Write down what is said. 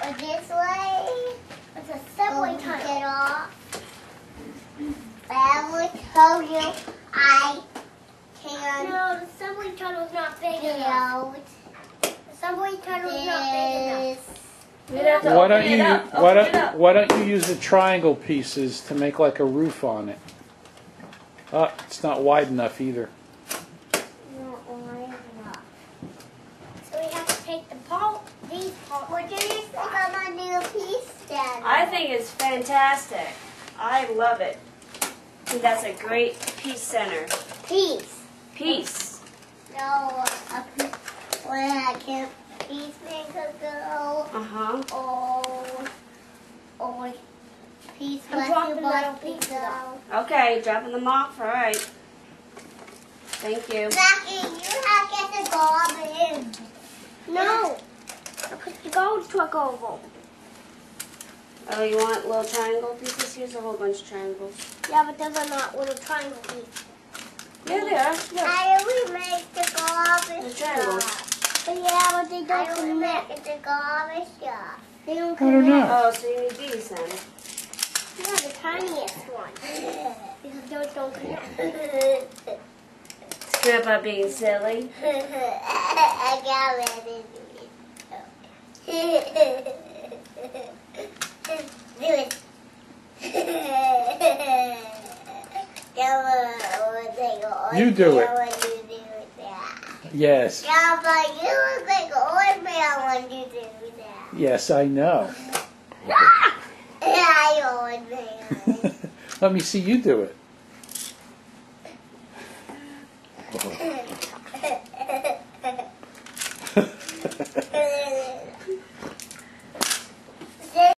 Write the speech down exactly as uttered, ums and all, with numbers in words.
Or this way. It's a subway Go tunnel. Get off. But I will tell you, I can No, the subway tunnel's not big get enough. out. The subway tunnel's not big enough. This. You'd have to Why open don't it you up. why Open it don't up. why don't you use the triangle pieces to make like a roof on it? Oh, it's not wide enough either. Not wide enough. So we have to take the pole, these poles. What do you think of my new piece then? I think it's fantastic. I love it. I think that's a great peace center. Piece. Peace. No, a piece where I can piece make a go. Uh-huh. Oh, oh, piece I'm where dropping you little want to pieces go. Okay, dropping them off. All right. Thank you. Jackie, you have to get the garbage. No. Because the garbage truck over. Oh, you want little triangle pieces? Here's a whole bunch of triangles. Yeah, but those are not little triangle pieces. Yeah, they are. Look. How do we make the garbage The triangles. shop? But yeah, but they How don't do we make connect. it the garbage shop? They don't I don't connect. know. Oh, so you need these then. Yeah, the tiniest one. Because those don't connect. Is Grandpa being silly? I got ready to do it. Do it. You do it. When you do that. Yes. Yeah, but you look like an old man when you do that. Yes, I know. Yeah, old man. Let me see you do it.